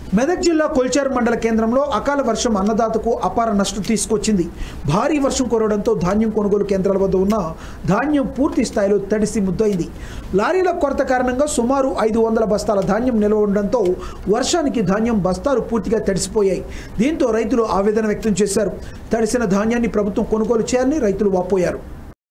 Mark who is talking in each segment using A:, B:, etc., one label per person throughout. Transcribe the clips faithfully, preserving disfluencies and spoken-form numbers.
A: మెదక్ జిల్లా కొల్చార్ మండల కేంద్రంలో అకాల వర్షం అన్నదాతకు అపార నష్టం తీసుకొచ్చింది. భారీ వర్షం కురవడంతో ధాన్యం కొనుగోలు కేంద్రాల వద్ద ఉన్న ధాన్యం పూర్తి స్థాయిలో తడిసి ముద్దయింది. లారీల కొరత కారణంగా సుమారు ఐదు వందల బస్తాల ధాన్యం నిల్వ ఉండడంతో వర్షానికి ధాన్యం బస్తాలు పూర్తిగా తడిసిపోయాయి. దీంతో రైతులు ఆవేదన వ్యక్తం చేశారు. తడిసిన ధాన్యాన్ని ప్రభుత్వం కొనుగోలు చేయాలని రైతులు వాపోయారు.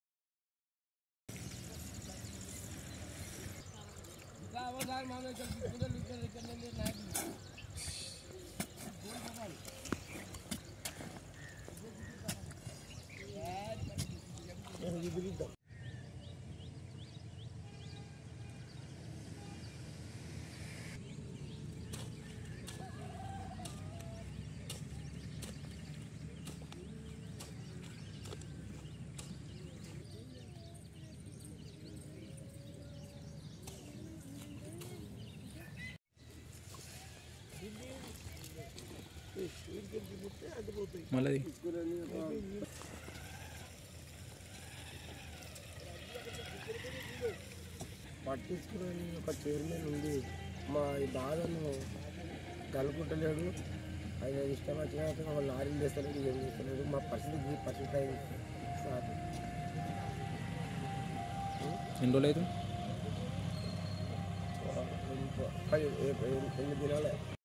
B: మళ్ళీ
C: పట్టించుకునే ఒక చైర్మన్ ఉంది. మా ఈ బాధను కలుపుకుంటలేడు. ఆయన ఇష్టం వచ్చినట్టు ఒక లారీలు చేస్తలేడు, ఏం చేస్తలేడు. మా పరిస్థితి పరిస్థితి అయింది సార్.
B: ఎన్ని రోజులు అయితే
C: ఎనిమిది దినాలే.